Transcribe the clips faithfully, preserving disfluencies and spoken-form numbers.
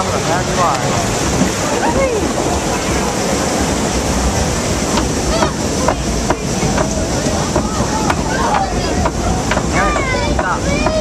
I'm gonna have you on. Stop.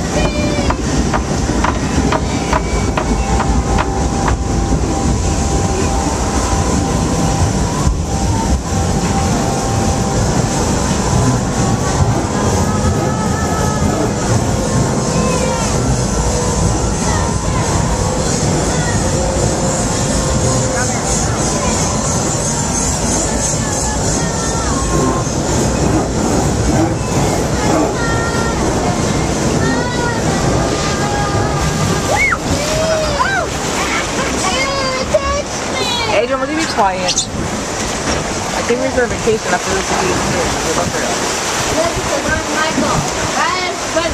Adrian, will you be quiet? I think we're for vacation after this week. Good luck for us. Michael. That is good.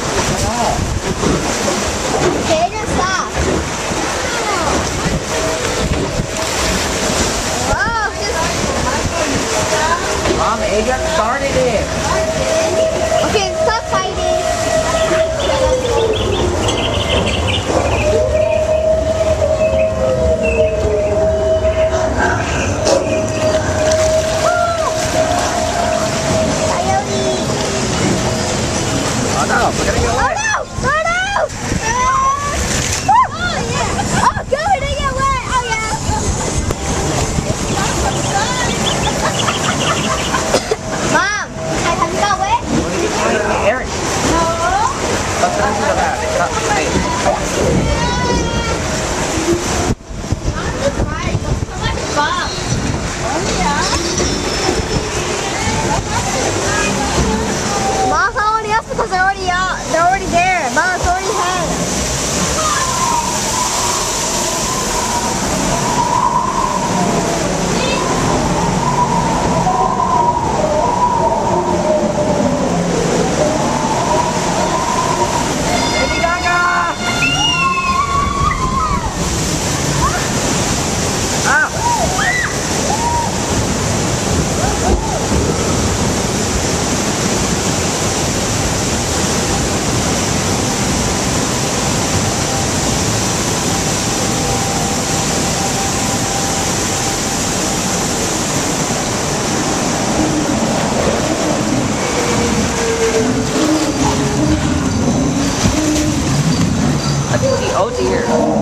Okay, Adrian, stop. Whoa, just... Mom, Adrian started it. Okay, stop fighting. Oh no, we're gonna get away. Oh no! Oh no! Oh yeah! Oh good, we didn't get wet! Oh yeah! Mom, have you got wet? What are you doing? Eric. No. Let's go to the bath. Stop. Hey, come on. Mom. Oh yeah. Mom's not already up because they're already out. They're already there. Mom's already had. Lady Gaga! Ah! I think he, oh dear.